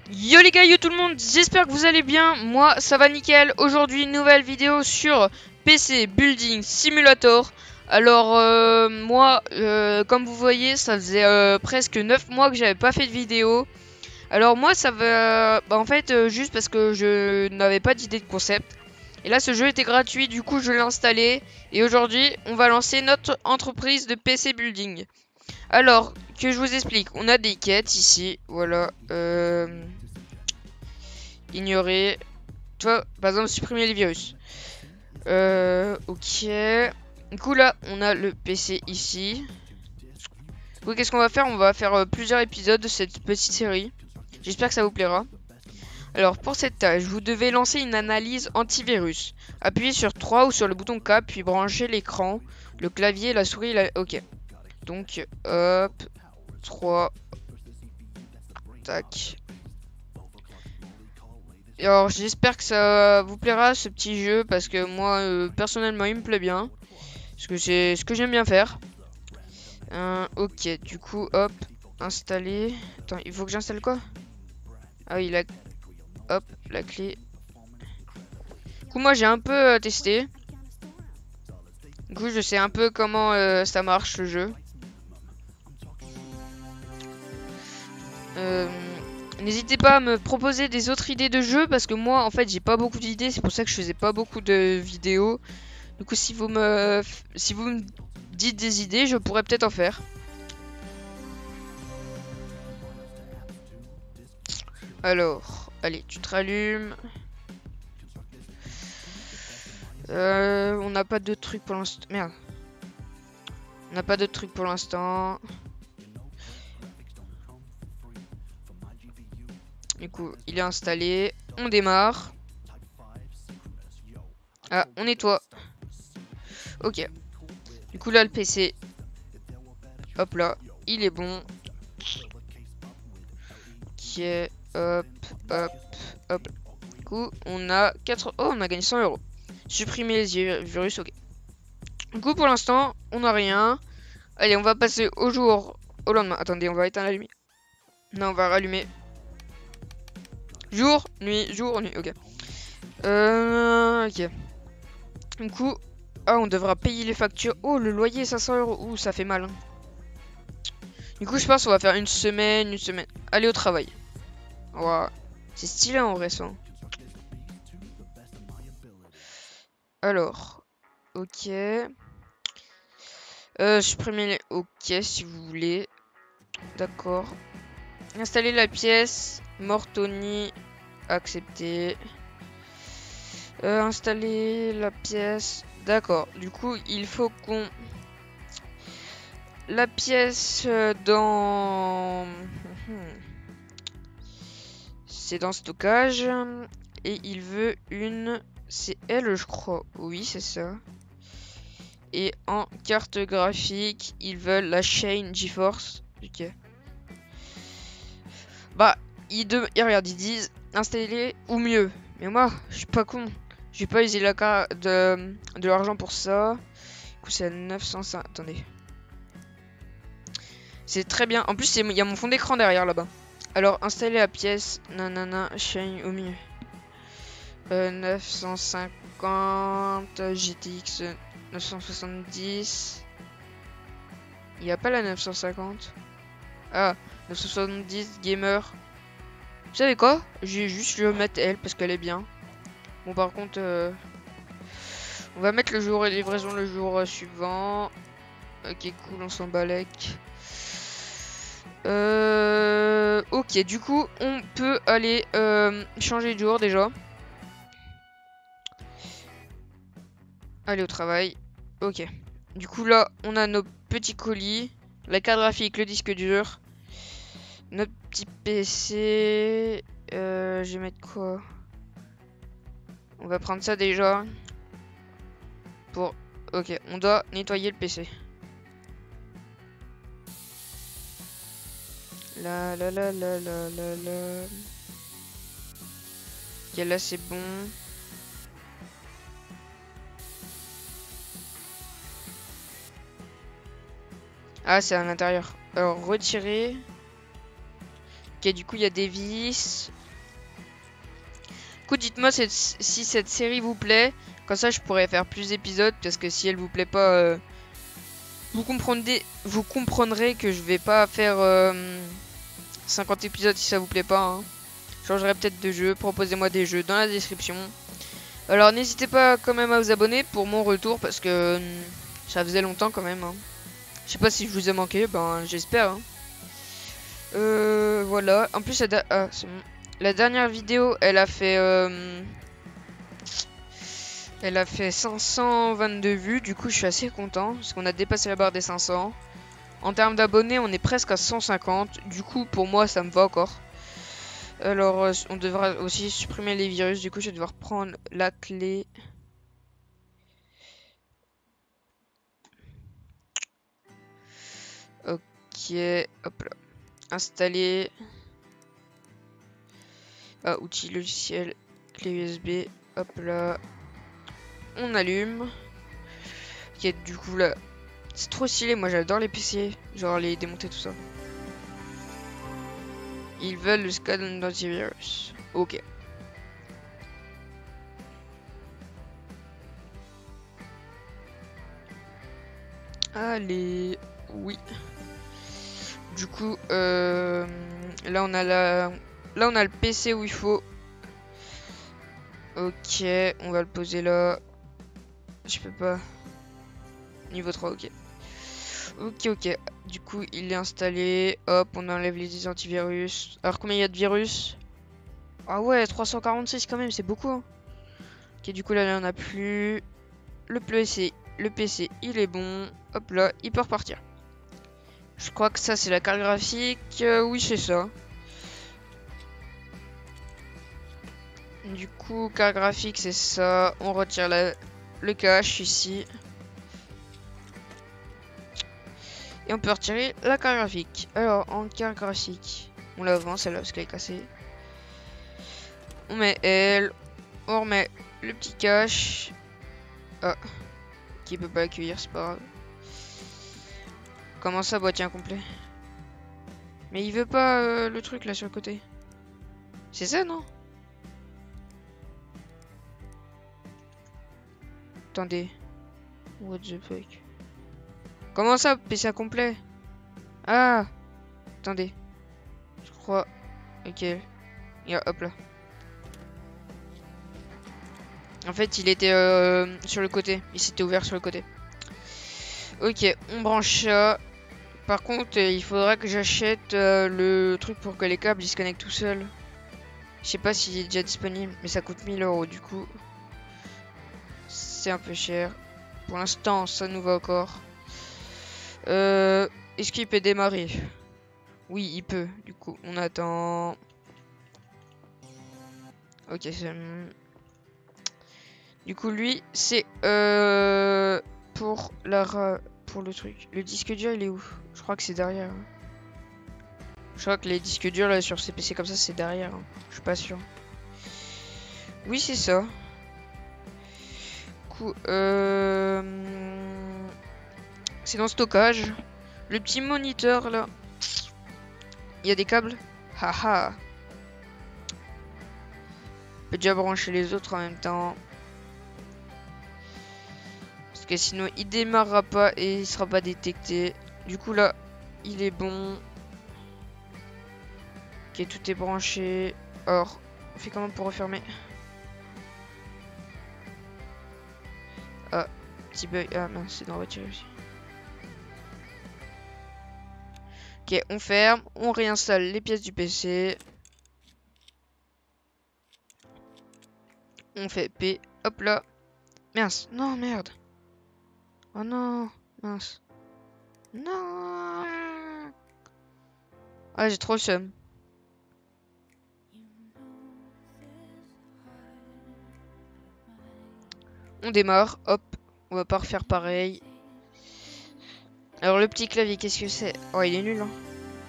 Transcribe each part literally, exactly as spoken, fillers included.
Yo les gars, yo tout le monde, j'espère que vous allez bien, moi ça va nickel. Aujourd'hui une nouvelle vidéo sur P C Building Simulator. Alors euh, moi, euh, comme vous voyez, ça faisait euh, presque neuf mois que j'avais pas fait de vidéo. Alors moi ça va, bah, en fait euh, juste parce que je n'avais pas d'idée de concept. Et là ce jeu était gratuit, du coup je l'ai installé. Et aujourd'hui on va lancer notre entreprise de P C Building. Alors, que je vous explique, on a des quêtes ici, voilà. Euh... Ignorer. Tu vois, par exemple, supprimer les virus. Euh, ok. Du coup, là, on a le P C ici. Du coup, qu'est-ce qu'on va faire? On va faire euh, plusieurs épisodes de cette petite série. J'espère que ça vous plaira. Alors, pour cette tâche, vous devez lancer une analyse antivirus. Appuyez sur trois ou sur le bouton K, puis branchez l'écran, le clavier, la souris, la... Ok. Donc, hop, trois. Tac. Et alors, j'espère que ça vous plaira ce petit jeu parce que moi, euh, personnellement, il me plaît bien. Parce que c'est ce que j'aime bien faire. Euh, ok, du coup, hop, installer. Attends, il faut que j'installe quoi? Ah oui, la... hop, la clé. Du coup, moi, j'ai un peu euh, testé. Du coup, je sais un peu comment euh, ça marche le jeu. Euh, N'hésitez pas à me proposer des autres idées de jeu parce que moi, en fait, j'ai pas beaucoup d'idées. C'est pour ça que je faisais pas beaucoup de vidéos. Du coup, si vous me, si vous me dites des idées, je pourrais peut-être en faire. Alors, allez, tu te rallumes. Euh, on n'a pas de trucs pour l'instant. Merde. On n'a pas de trucs pour l'instant. Du coup, il est installé. On démarre. Ah, on nettoie. Ok. Du coup, là, le P C. Hop là. Il est bon. Ok. Hop, hop, hop. Du coup, on a quatre... Oh, on a gagné cent euros. Supprimer les virus, ok. Du coup, pour l'instant, on n'a rien. Allez, on va passer au jour, au lendemain. Attendez, on va éteindre la lumière. Non, on va rallumer. Jour, nuit, jour, nuit, ok. Euh, ok. Du coup, ah, on devra payer les factures. Oh, le loyer, cinq cents euros. Ouh, ça fait mal. Hein. Du coup, je pense qu'on va faire une semaine, une semaine. Aller au travail. Wow. C'est stylé en vrai, ça. Alors, ok. Euh, supprimer les... Ok, si vous voulez. D'accord. Installer la pièce. Mortoni. Accepter. Euh, installer la pièce. D'accord. Du coup, il faut qu'on... La pièce euh, dans... C'est dans stockage. Et il veut une... C'est elle, je crois. Oui, c'est ça. Et en carte graphique, ils veulent la chaîne GeForce. Ok. Bah, ils, de... Et regarde, ils disent installer ou mieux. Mais moi, je suis pas con. Je vais pas utiliser la carte de, de l'argent pour ça. Du coup, c'est à neuf cent cinq. Attendez. C'est très bien. En plus, il y a mon fond d'écran derrière là-bas. Alors, installer la pièce. Nanana, chaîne au milieu. Euh, neuf cent cinquante G T X neuf cent soixante-dix. Il n'y a pas la neuf cent cinquante. Ah, neuf cent soixante-dix gamer. Vous savez quoi? J'ai juste le mettre elle parce qu'elle est bien. Bon, par contre, euh, on va mettre le jour et livraison le jour euh, suivant. Ok, cool, on s'en balèque. Euh, ok, du coup, on peut aller euh, changer de jour déjà. Aller au travail. Ok. Du coup, là, on a nos petits colis. La carte graphique, le disque dur. Notre petit P C. Euh, je vais mettre quoi? On va prendre ça déjà. Pour... Ok, on doit nettoyer le P C. La la la la la la la. Ok, là c'est bon. Ah, c'est à l'intérieur. Alors, retirer. Ok, du coup, il y a des vis. Du coup, dites-moi si, si cette série vous plaît. Comme ça, je pourrais faire plus d'épisodes. Parce que si elle vous plaît pas, euh, vous, comprendrez, vous comprendrez que je vais pas faire euh, cinquante épisodes si ça vous plaît pas. Hein. Je changerai peut-être de jeu. Proposez-moi des jeux dans la description. Alors, n'hésitez pas quand même à vous abonner pour mon retour. Parce que euh, ça faisait longtemps quand même. Hein. Je sais pas si je vous ai manqué. Ben, j'espère. Hein. Euh, voilà. En plus, la, ah, bon. La dernière vidéo, elle a fait... Euh... Elle a fait cinq cent vingt-deux vues. Du coup, je suis assez content. Parce qu'on a dépassé la barre des cinq cents. En termes d'abonnés, on est presque à cent cinquante. Du coup, pour moi, ça me va encore. Alors, euh, on devra aussi supprimer les virus. Du coup, je vais devoir prendre la clé. Ok. Hop là. Installer. Ah, outils logiciels. Clé U S B. Hop là. On allume. Ok, du coup, là. C'est trop stylé. Moi, j'adore les P C. Genre, les démonter, tout ça. Ils veulent le scan d'antivirus. Ok. Allez. Oui. Du coup, euh, là on a la, là on a le P C où il faut. Ok, on va le poser là. Je peux pas. Niveau trois, ok. Ok, ok. Du coup, il est installé. Hop, on enlève les antivirus. Alors, combien il y a de virus? Ah ouais, trois cent quarante-six quand même, c'est beaucoup. Hein. Ok, du coup, là, là, on a plus. Le P C, le P C, il est bon. Hop là, il peut repartir. Je crois que ça, c'est la carte graphique. Euh, oui, c'est ça. Du coup, carte graphique, c'est ça. On retire la, le cache ici. Et on peut retirer la carte graphique. Alors, en carte graphique, on la vend celle-là parce qu'elle est cassée. On met elle. On remet le petit cache. Ah, qui peut pas accueillir, c'est pas grave. Comment ça, boîtier incomplet? Mais il veut pas euh, le truc là sur le côté. C'est ça, non? Attendez. What the fuck? Comment ça, P C incomplet? Ah! Attendez. Je crois. Ok. Yeah, hop là. En fait, il était euh, sur le côté. Il s'était ouvert sur le côté. Ok, on branche ça. Par contre, il faudra que j'achète euh, le truc pour que les câbles ils se connectent tout seuls. Je sais pas s'il est déjà disponible, mais ça coûte mille euros du coup. C'est un peu cher. Pour l'instant, ça nous va encore. Euh, Est-ce qu'il peut démarrer? Oui, il peut. Du coup, on attend. Ok, c'est... Du coup, lui, c'est euh, pour la pour le truc. Le disque dur, il est où? Je crois que c'est derrière. Je crois que les disques durs là sur ces P C comme ça, c'est derrière. Hein. Je suis pas sûr. Oui, c'est ça. Du coup, euh... c'est dans le stockage. Le petit moniteur là. Il y a des câbles. Haha. On peut déjà brancher les autres en même temps. Parce que sinon il démarrera pas et il sera pas détecté. Du coup là, il est bon. Ok, tout est branché. Or, on fait comment pour refermer? Ah, petit bug. Ah mince, c'est dans la voiture aussi. Ok, on ferme. On réinstalle les pièces du P C. On fait P. Hop là. Mince. Non, merde. Oh non. Mince. Non. Ah, j'ai trop le seum. On démarre. Hop. On va pas refaire pareil. Alors, le petit clavier, qu'est-ce que c'est? Oh, il est nul, hein.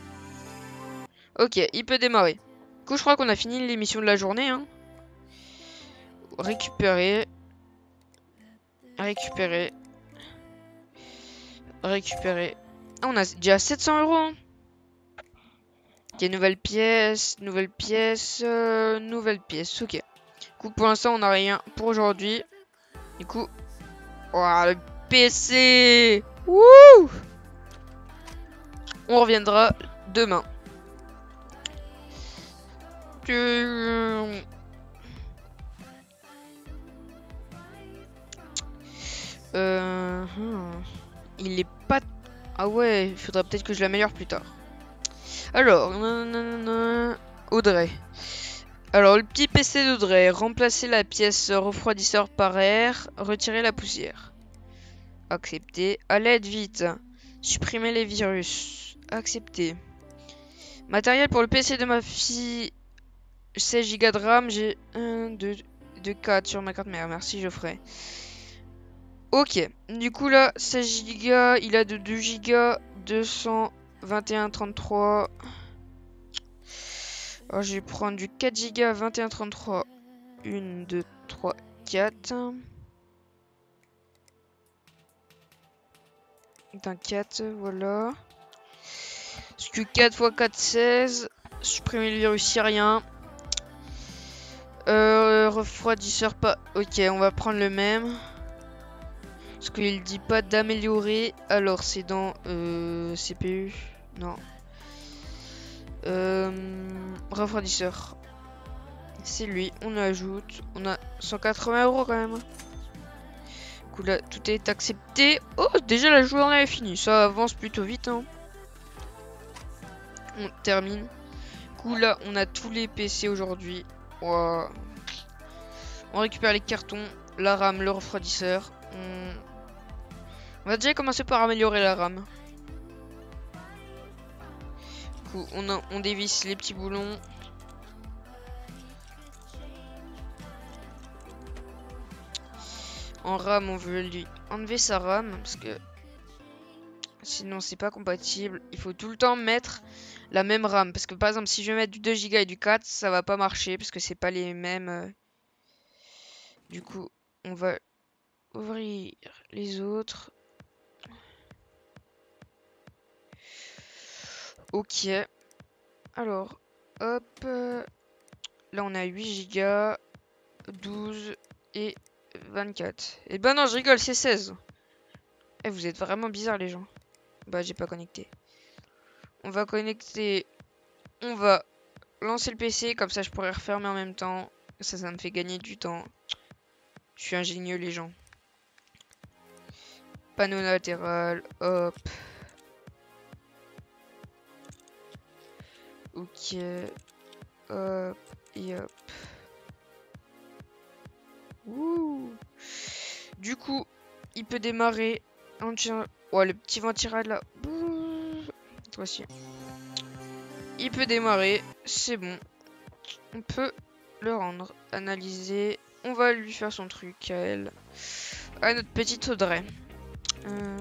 Ok, il peut démarrer. Du coup, je crois qu'on a fini l'émission de la journée, hein. Récupérer. Récupérer. Récupérer. Ah, on a déjà sept cents euros, hein. Ok, nouvelle pièce, nouvelle pièce, euh, nouvelle pièce, ok. Du coup, pour l'instant, on n'a rien pour aujourd'hui. Du coup, oh, le P C. Wouh! On reviendra demain. Euh... Euh... hmm. Il est pas... Ah ouais, il faudra peut-être que je l'améliore plus tard. Alors, nanana, Audrey. Alors, le petit P C d'Audrey. Remplacer la pièce refroidisseur par air. Retirer la poussière. Accepter. À l'aide, vite. Supprimer les virus. Accepter. Matériel pour le P C de ma fille. seize gigas de RAM. J'ai un, deux, deux, quatre sur ma carte mère. Merci, Geoffrey. Ok. Du coup, là, seize gigas. Il a de deux gigas. deux cent vingt et un trente-trois. Alors, je vais prendre du quatre gigas. vingt et un trente-trois. un, deux, trois, quatre. D'un quatre, voilà. Parce que quatre fois quatre, seize. Supprimer le virus syrien. Euh, refroidisseur pas. Ok, on va prendre le même. Parce qu'il dit pas d'améliorer. Alors, c'est dans euh, C P U. Non. Euh, refroidisseur. C'est lui. On ajoute. On a cent quatre-vingts euros quand même. Du coup, là, tout est accepté. Oh, déjà la journée est finie. Ça avance plutôt vite. Hein. On termine. Du coup, là, on a tous les P C aujourd'hui. Wow. On récupère les cartons, la RAM, le refroidisseur. On... on va déjà commencer par améliorer la RAM. Du coup, on, a, on dévisse les petits boulons. En RAM, on veut lui enlever sa RAM parce que sinon c'est pas compatible. Il faut tout le temps mettre la même RAM. Parce que par exemple, si je vais mettre du deux gigas et du quatre, ça va pas marcher parce que c'est pas les mêmes. Du coup, on va ouvrir les autres. Ok. Alors, hop. Là, on a huit gigas, douze et vingt-quatre. Et ben non, je rigole, c'est seize. Eh, vous êtes vraiment bizarres, les gens. Bah, j'ai pas connecté. On va connecter. On va lancer le P C, comme ça je pourrais refermer en même temps. Ça, ça me fait gagner du temps. Je suis ingénieux, les gens. Panneau latéral, hop. Ok. Hop et hop. Ouh. Du coup, il peut démarrer. On tient. Oh, le petit ventirail là. Voici. Il peut démarrer. C'est bon. On peut le rendre. Analyser. On va lui faire son truc à elle. À notre petite Audrey. Euh...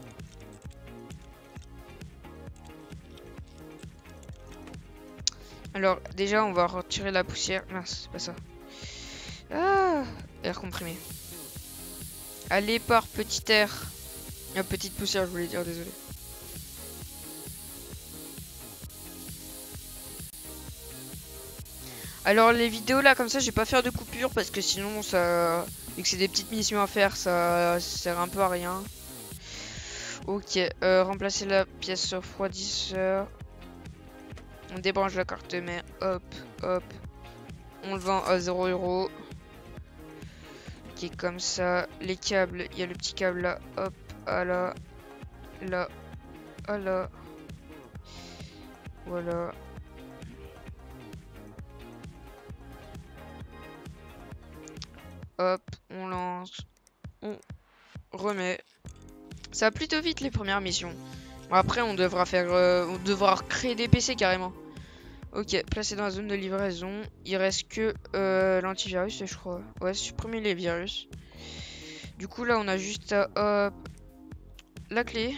Alors, déjà, on va retirer la poussière. Mince, c'est pas ça. Ah, air comprimé. Allez, par petit air. La petite poussière, je voulais dire, désolé. Alors, les vidéos là, comme ça, je vais pas faire de coupure parce que sinon, ça. Vu que c'est des petites missions à faire, ça sert un peu à rien. Ok, euh, remplacer la pièce refroidisseur. On débranche la carte mère. Hop, hop. On le vend à zéro euro. Ok, comme ça. Les câbles, il y a le petit câble là. Hop, à là. Là. À là. Voilà. Hop, on lance. On remet. Ça va plutôt vite les premières missions. Bon, après, on devra faire, euh, on devra créer des P C carrément. Ok, placé dans la zone de livraison. Il reste que euh, l'antivirus, je crois. Ouais, supprimer les virus. Du coup, là, on a juste à, hop, la clé.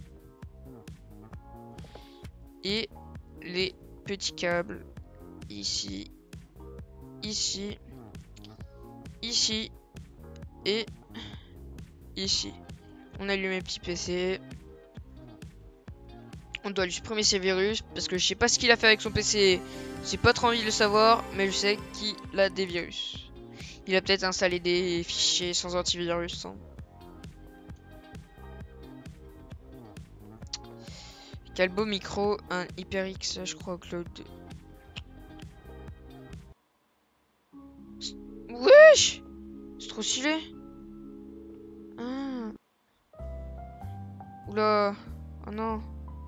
Et les petits câbles. Ici. Ici. Ici. Et ici. On allume les petits P C. On doit lui supprimer ses virus parce que je sais pas ce qu'il a fait avec son P C. J'ai pas trop envie de le savoir, mais je sais qu'il a des virus. Il a peut-être installé des fichiers sans antivirus. Hein. Calbo micro, un HyperX, je crois, Cloud. Wesh! C'est trop stylé. Ah. Oula. Oh non.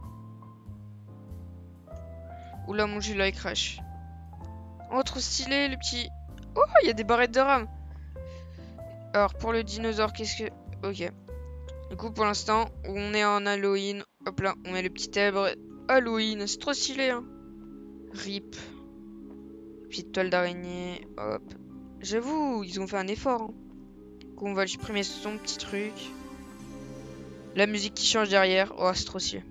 Oula, mon jeu là il crash. Oh, trop stylé, le petit. Oh, il y a des barrettes de RAM. Alors, pour le dinosaure, qu'est-ce que. Ok. Du coup, pour l'instant, on est en Halloween. Hop là, on met le petit zèbre Halloween. C'est trop stylé, hein. Rip. Petite toile d'araignée. Hop. J'avoue, ils ont fait un effort. Hein. Du coup, on va supprimer son petit truc. La musique qui change derrière. Oh, c'est trop stylé.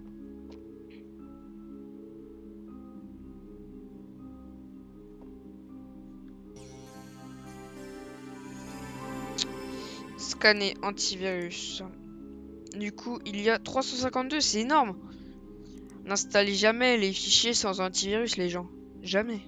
Scanner antivirus. Du coup, il y a trois cent cinquante-deux, c'est énorme. N'installez jamais les fichiers sans antivirus, les gens. Jamais.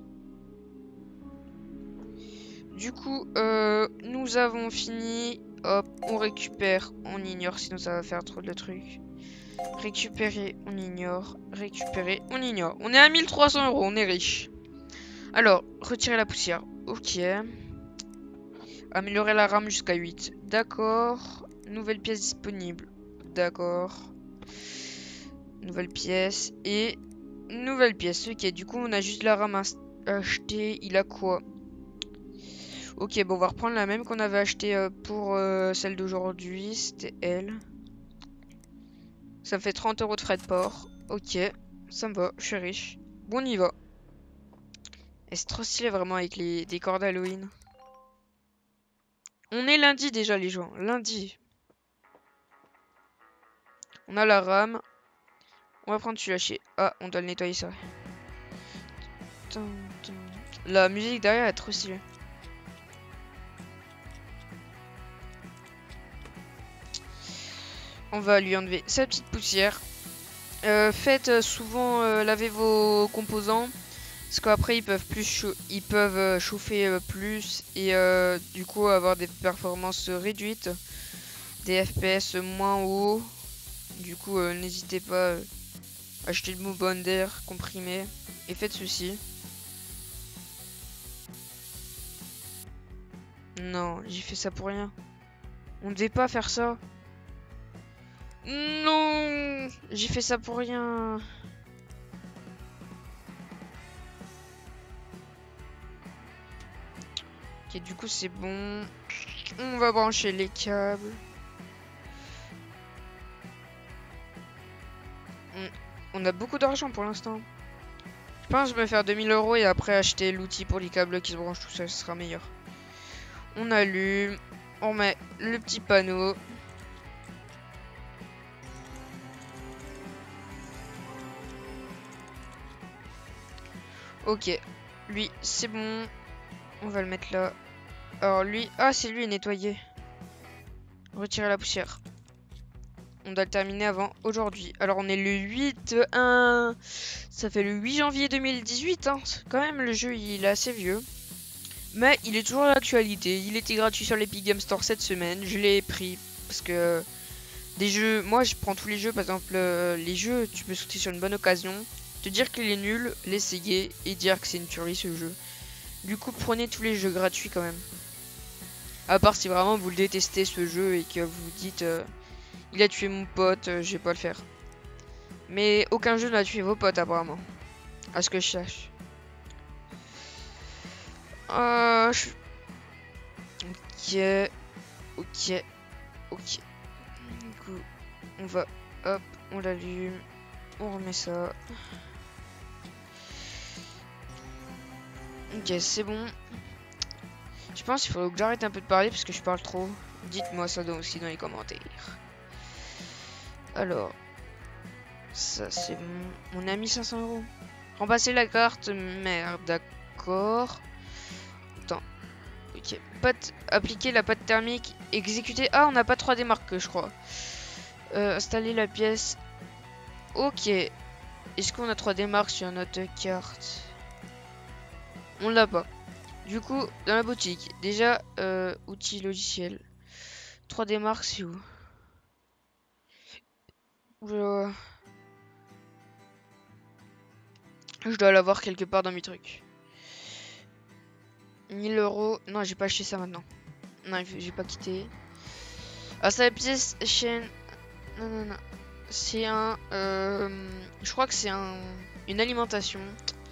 Du coup, euh, nous avons fini. Hop, on récupère, on ignore, sinon ça va faire trop de trucs. Récupérer, on ignore. Récupérer, on ignore. On est à mille trois cents euros, on est riche. Alors, retirer la poussière. Ok. Améliorer la RAM jusqu'à huit. D'accord. Nouvelle pièce disponible. D'accord. Nouvelle pièce. Et nouvelle pièce. Ok, du coup, on a juste la RAM à acheter. Il a quoi? Ok, bon, on va reprendre la même qu'on avait acheté euh, pour euh, celle d'aujourd'hui. C'était elle. Ça me fait trente euros de frais de port. Ok, ça me va. Je suis riche. Bon, on y va. Et c'est trop stylé vraiment avec les décors d'Halloween. On est lundi déjà, les gens. Lundi. On a la RAM. On va prendre celui-là chez. Ah, on doit le nettoyer, ça. La musique derrière est trop stylée. On va lui enlever sa petite poussière. Euh, faites souvent euh, laver vos composants. Parce qu'après ils peuvent plus chau ils peuvent euh, chauffer euh, plus. Et euh, du coup avoir des performances réduites. Des F P S moins hauts. Du coup euh, n'hésitez pas à acheter le Move Bonder comprimé. Et faites ceci. Non, j'ai fait ça pour rien. On ne devait pas faire ça. Non, j'ai fait ça pour rien. Ok, du coup c'est bon. On va brancher les câbles. On, on a beaucoup d'argent pour l'instant. Je pense que je vais faire deux mille euros et après acheter l'outil pour les câbles qui se branchent tout seul, ce sera meilleur. On allume. On met le petit panneau. Ok, lui c'est bon. On va le mettre là. Alors lui, ah c'est lui nettoyé. Retirer la poussière. On doit le terminer avant aujourd'hui. Alors on est le huit un. Ça fait le huit janvier deux mille dix-huit. Hein. Quand même le jeu il est assez vieux. Mais il est toujours d'actualité. Il était gratuit sur l'Epic Game Store cette semaine. Je l'ai pris parce que des jeux, moi je prends tous les jeux. Par exemple euh, les jeux, tu peux sauter sur une bonne occasion. Te dire qu'il est nul, l'essayer et dire que c'est une tuerie ce jeu. Du coup, prenez tous les jeux gratuits quand même. À part si vraiment vous le détestez ce jeu et que vous vous dites euh, il a tué mon pote, euh, je vais pas le faire. Mais aucun jeu n'a tué vos potes apparemment. À ce que je sache. Euh, je... Ok. Ok. Ok. Du coup, on va... Hop, on l'allume. On remet ça. Ok, c'est bon. Je pense qu'il faut que j'arrête un peu de parler parce que je parle trop. Dites-moi ça aussi dans les commentaires. Alors, ça c'est bon. On a mis cinq cents euros. Remplacer la carte mère, d'accord. Attends. Ok. Pâte, appliquer la pâte thermique. Exécuter. Ah, on n'a pas trois D marque, je crois. Euh, installer la pièce. Ok. est-ce qu'on a trois D Mark sur notre carte? On l'a pas. Du coup, dans la boutique, déjà, euh, outils logiciels. trois D Mark, c'est où? Je... Je dois l'avoir quelque part dans mes trucs. mille euros. Non, j'ai pas acheté ça maintenant. Non, j'ai pas quitté. Ah, ça, la pièce chaîne. Non, non, non. C'est un. Euh, je crois que c'est un. Une alimentation.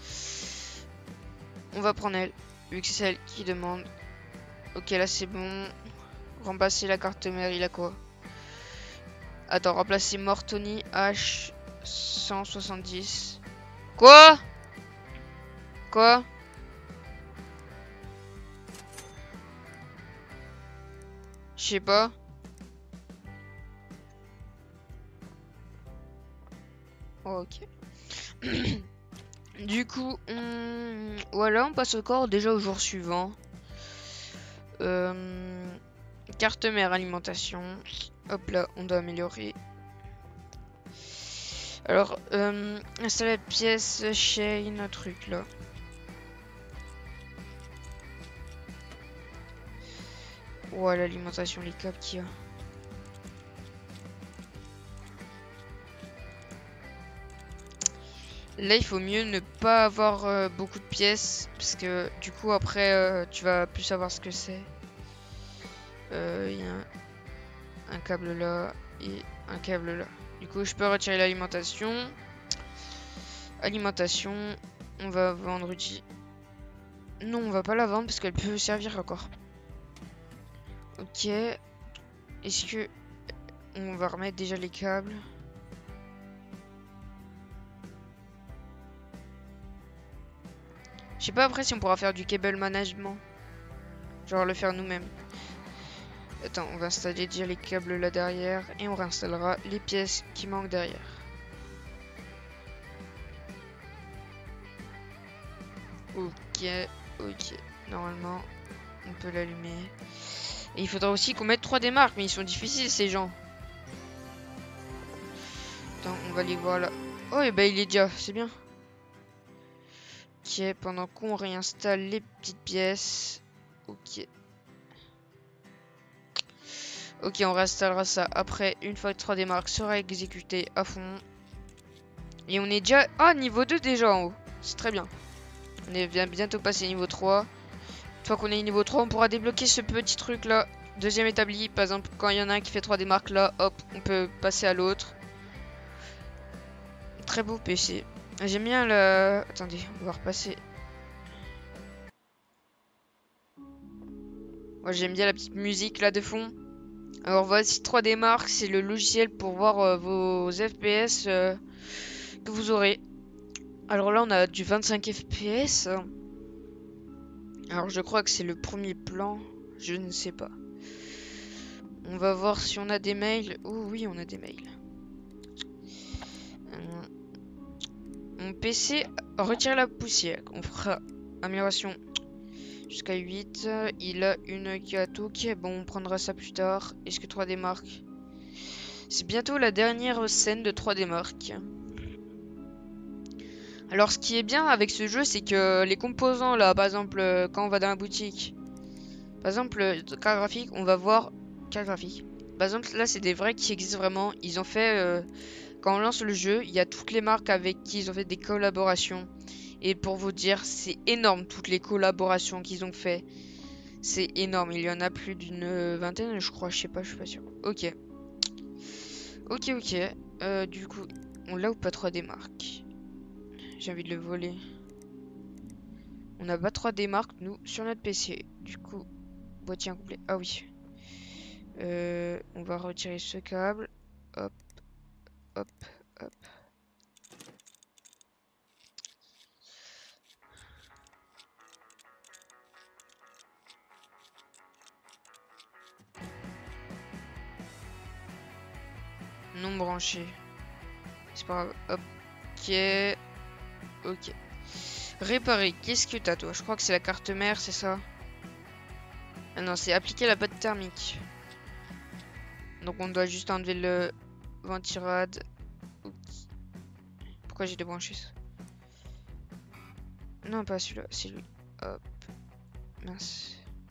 On va prendre elle. Vu que c'est celle qui demande. Ok, là c'est bon. Remplacer la carte mère, il a quoi? Attends, remplacer Mortoni H cent soixante-dix. Quoi? Quoi? Je sais pas. Oh, ok. Du coup, on... voilà, on passe au corps déjà au jour suivant. Euh... Carte mère alimentation. Hop là, on doit améliorer. Alors, euh, installer la pièce chain, un truc là. Ouais, l'alimentation, les câbles qu'il y a. Là, il faut mieux ne pas avoir euh, beaucoup de pièces. Parce que du coup, après, euh, tu vas plus savoir ce que c'est. Il euh, y a un, un câble là et un câble là. Du coup, je peux retirer l'alimentation. Alimentation. On va vendre outil. Non, on va pas la vendre parce qu'elle peut servir encore. Ok. Est-ce que on va remettre déjà les câbles? Je sais pas après si on pourra faire du cable management. Genre le faire nous-mêmes. Attends, on va installer déjà les câbles là derrière et on réinstallera les pièces qui manquent derrière. Ok, ok. Normalement, on peut l'allumer. Et il faudra aussi qu'on mette trois D Mark, mais ils sont difficiles ces gens. Attends, on va les voir là. Oh, et bah il est déjà, c'est bien. Ok, pendant qu'on réinstalle les petites pièces. Ok. Ok, on réinstallera ça après, une fois que trois D Mark sera exécuté à fond. Et on est déjà... Ah, niveau deux déjà en haut. C'est très bien. On est bien bientôt passé niveau trois. Une fois qu'on est niveau trois, on pourra débloquer ce petit truc là. Deuxième établi, par exemple, quand il y en a un qui fait trois D Mark là, hop, on peut passer à l'autre. Très beau P C. J'aime bien le... Attendez, on va repasser. Moi, j'aime bien la petite musique là de fond. Alors voici trois D Mark, c'est le logiciel pour voir euh, vos F P S euh, que vous aurez. Alors là on a du vingt-cinq F P S. Alors je crois que c'est le premier plan, je ne sais pas. On va voir si on a des mails. Oh oui, on a des mails. Euh, mon P C retire la poussière. On fera amélioration jusqu'à huit. Il a une carte. Ok, bon, on prendra ça plus tard. Est-ce que trois D Mark? C'est bientôt la dernière scène de trois D Mark. Alors, ce qui est bien avec ce jeu, c'est que les composants, là, par exemple, quand on va dans la boutique, par exemple, carte graphique, on va voir carte graphique. Par exemple, là, c'est des vrais qui existent vraiment. Ils ont fait, euh, quand on lance le jeu, il y a toutes les marques avec qui ils ont fait des collaborations. Et pour vous dire, c'est énorme, toutes les collaborations qu'ils ont fait. C'est énorme, il y en a plus d'une vingtaine, je crois, je sais pas, je suis pas sûr. Ok. Ok, ok. Euh, du coup, on l'a ou pas trois D Mark? J'ai envie de le voler. On n'a pas trois D Mark, nous, sur notre P C. Du coup, boîtier incomplet. Ah oui. Euh, on va retirer ce câble. Hop, hop, hop. Non branché. C'est pas grave. Hop. Ok. Ok. Réparer. Qu'est-ce que t'as, toi? Je crois que c'est la carte mère, c'est ça? Ah non, c'est appliquer la botte thermique. Donc on doit juste enlever le ventirad. Okay. pourquoi j'ai débranché ça. Non, pas celui-là, c'est lui. Hop. Mince.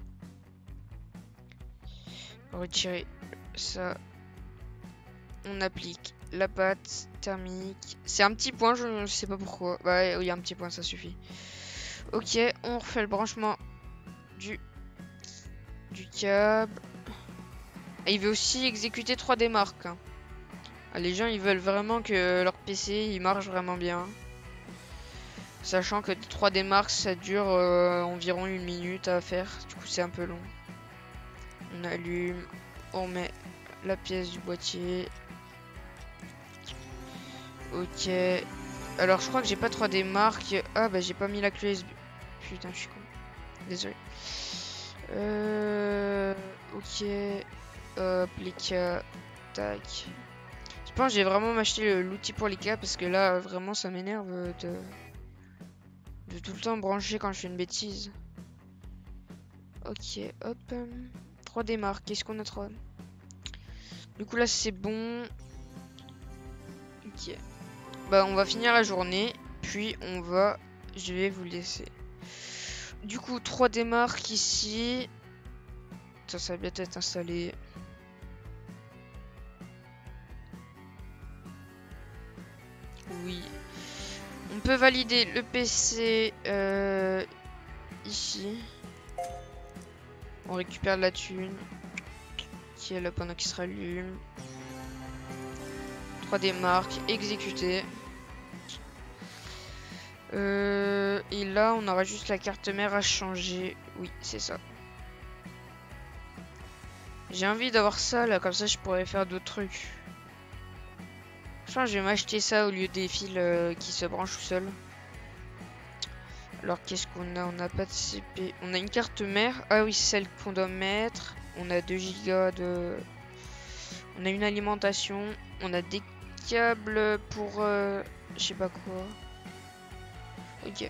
Retirer ça. On applique la pâte thermique. C'est un petit point, je ne sais pas pourquoi. Bah, il y a un petit point, ça suffit. Ok, on refait le branchement du, du câble. Et il veut aussi exécuter trois D Mark. Hein. Ah, les gens, ils veulent vraiment que leur P C il marche vraiment bien. Sachant que trois D Mark, ça dure euh, environ une minute à faire. Du coup, c'est un peu long. On allume. On met la pièce du boîtier. Ok. Alors, je crois que j'ai pas trois D Mark. Ah, bah, j'ai pas mis la clé U S B. Putain, je suis con. Désolé. Euh... Ok. Hop, les cas. Tac. Je pense que j'ai vraiment m'acheter l'outil pour les cas parce que là, vraiment, ça m'énerve de... de tout le temps brancher quand je fais une bêtise. Ok, hop. trois D Mark. Qu'est-ce qu'on a trois? Du coup, là, c'est bon. Ok. Bah, on va finir la journée. Puis, on va... Je vais vous laisser. Du coup, trois D Mark ici. Ça, ça va bientôt être installé. Oui. On peut valider le P C euh, ici. On récupère de la thune. Qui est là pendant qu'il se rallume. trois D Mark, exécuté. Euh, et là, on aura juste la carte mère à changer. Oui, c'est ça. J'ai envie d'avoir ça, là, comme ça je pourrais faire d'autres trucs. Je pense que je vais m'acheter ça au lieu des fils euh, qui se branchent tout seuls. Alors, qu'est-ce qu'on a? On n'a pas de C P. On a une carte mère. Ah oui, c'est celle qu'on doit mettre. On a deux gigas de... On a une alimentation. On a des câbles pour... Euh... Je sais pas quoi. Ok.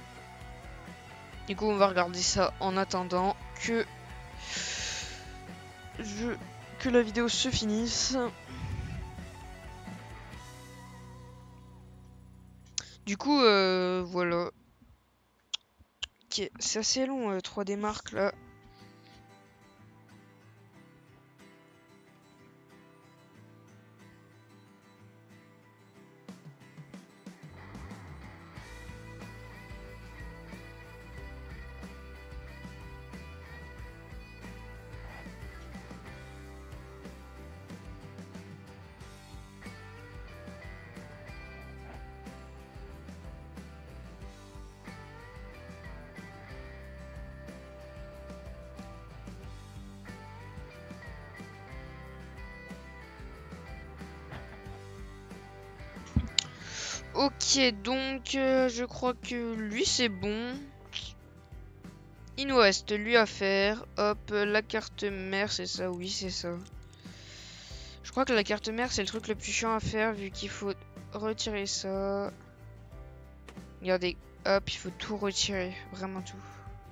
Du coup, on va regarder ça en attendant que... Je... que la vidéo se finisse. Du coup, euh, voilà. Ok, c'est assez long, euh, trois D Mark là. Ok, donc euh, je crois que lui c'est bon. Il nous reste lui à faire. Hop, la carte mère, c'est ça, oui c'est ça. Je crois que la carte mère c'est le truc le plus chiant à faire vu qu'il faut retirer ça. Regardez, hop, il faut tout retirer, vraiment tout.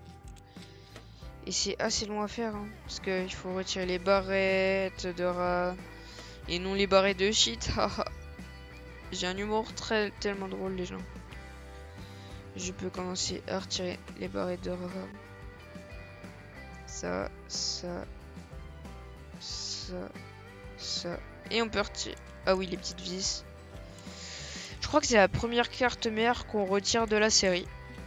Et c'est assez long à faire, hein, parce qu'il faut retirer les barrettes de rat et non les barrettes de shit. J'ai un humour très tellement drôle, les gens. Je peux commencer à retirer les barrettes de rat. Ça, ça, ça, ça. Et on peut retirer... Ah oui, les petites vis. Je crois que c'est la première carte mère qu'on retire de la série.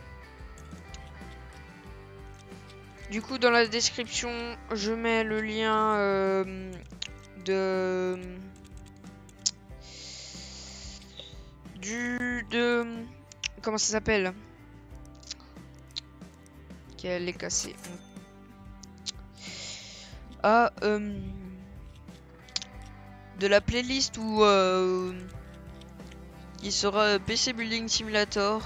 Du coup, dans la description, je mets le lien euh, de... Du... de... Comment ça s'appelle? Qu'elle est cassée. Ah, euh, de la playlist où euh, il sera P C Building Simulator.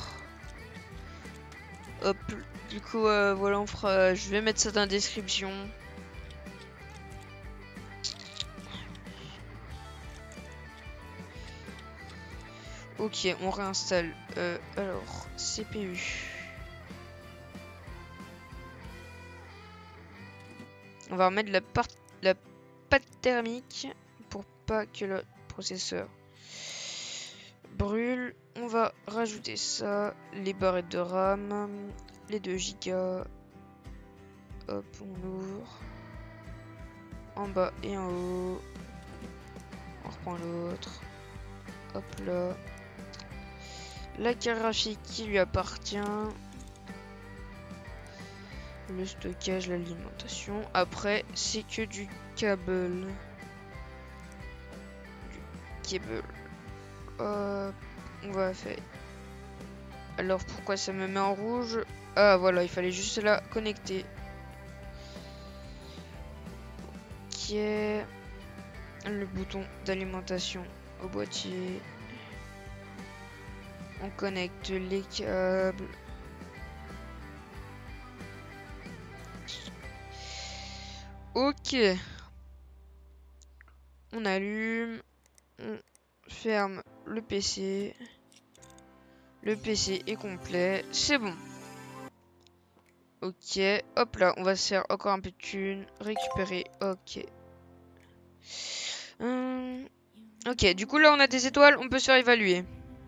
Hop, du coup, euh, voilà, on fera. Je vais mettre ça dans la description. Ok, on réinstalle. Euh, alors, C P U. On va remettre la, part... la pâte thermique pour pas que le processeur brûle. on va rajouter ça, les barrettes de RAM, les deux gigas. Hop, on ouvre. En bas et en haut. On reprend l'autre. Hop là. La carte graphique qui lui appartient. Le stockage, l'alimentation. Après, c'est que du câble. Du câble. Hop, on va faire. Alors pourquoi ça me met en rouge? Ah voilà, il fallait juste la connecter. Ok. Le bouton d'alimentation au boîtier. On connecte les câbles. Ok. On allume. On ferme le P C. Le P C est complet. C'est bon. Ok. Hop là, on va se faire encore un peu de thunes. Récupérer. Ok. Hum. Ok, du coup là on a des étoiles. On peut se faire évaluer.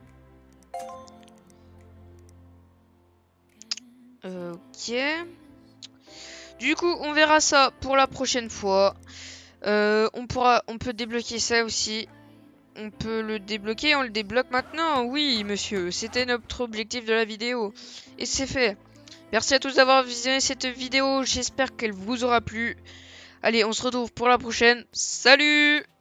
Euh, ok. Du coup, on verra ça pour la prochaine fois. Euh, on pourra, on peut débloquer ça aussi. On peut le débloquer, on le débloque maintenant. Oui, monsieur, c'était notre objectif de la vidéo. Et c'est fait. Merci à tous d'avoir visionné cette vidéo. J'espère qu'elle vous aura plu. Allez, on se retrouve pour la prochaine. Salut!